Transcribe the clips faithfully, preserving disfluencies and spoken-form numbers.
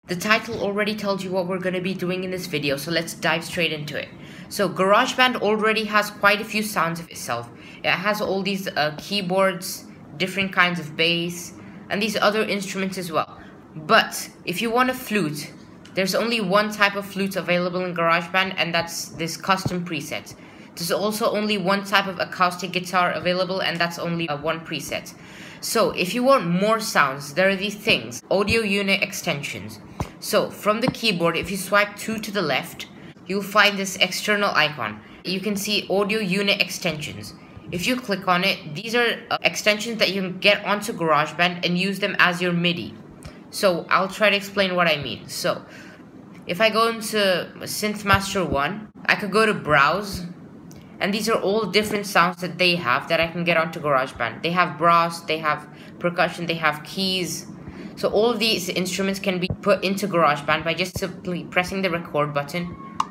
The title already tells you what we're going to be doing in this video, so let's dive straight into it. So GarageBand already has quite a few sounds of itself. It has all these uh, keyboards, different kinds of bass, and these other instruments as well. But if you want a flute, there's only one type of flute available in GarageBand, and that's this custom preset. There's also only one type of acoustic guitar available, and that's only uh, one preset. So if you want more sounds, there are these things, audio unit extensions. So from the keyboard, if you swipe two to the left, you'll find this external icon. You can see audio unit extensions. If you click on it, these are uh, extensions that you can get onto GarageBand and use them as your MIDI. So I'll try to explain what I mean. So if I go into Synthmaster one, I could go to Browse, and these are all different sounds that they have that I can get onto GarageBand. They have brass, they have percussion, they have keys. So all of these instruments can be put into GarageBand by just simply pressing the record button.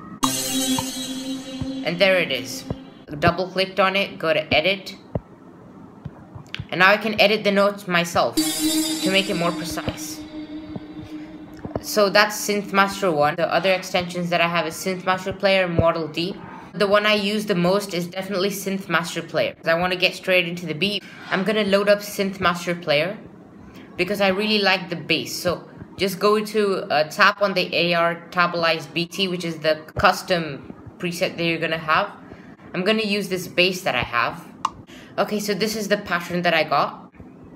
And there it is. Double clicked on it, go to edit. And now I can edit the notes myself to make it more precise. So that's Synthmaster one. The other extensions that I have is Synthmaster Player, Model D. The one I use the most is definitely Synthmaster Player. I want to get straight into the beat. I'm going to load up Synthmaster Player because I really like the bass. So just go to uh, tap on the A R Tabalize B T, which is the custom preset that you're going to have. I'm going to use this bass that I have. Okay, so this is the pattern that I got.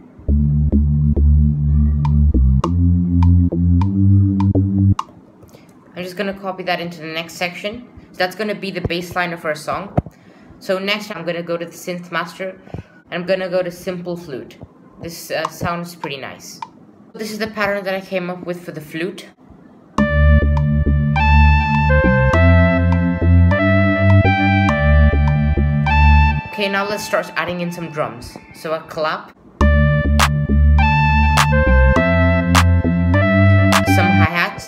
I'm just going to copy that into the next section. So that's going to be the bass line of our song. So next I'm going to go to the Synthmaster, and I'm going to go to Simple Flute. This uh, sounds pretty nice. This is the pattern that I came up with for the flute. Okay, now let's start adding in some drums. So a clap, some hi-hats.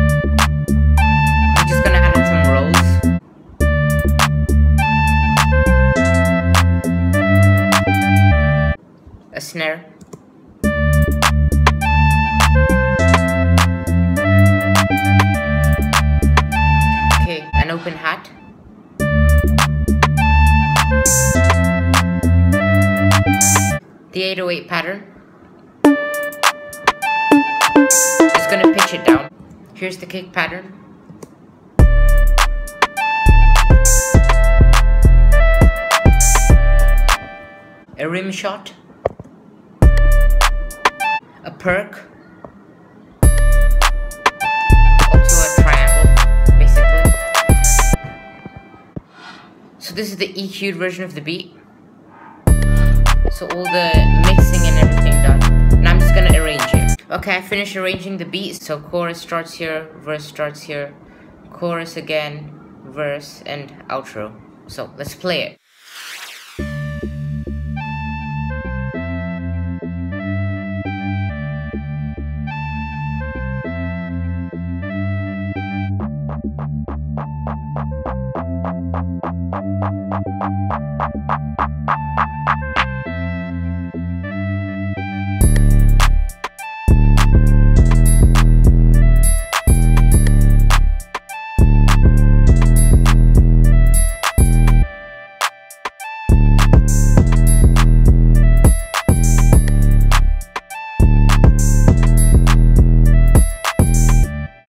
I'm just gonna add in some rolls. A snare. Okay, an open hat. The eight oh eight pattern. Just gonna pitch it down. Here's the kick pattern. A rim shot. A perk. Also a triangle, basically. So this is the E Q'd version of the beat. So all the mixing and everything done. And I'm just gonna arrange it. Okay, I finished arranging the beat. So chorus starts here, verse starts here, chorus again, verse, and outro. So let's play it.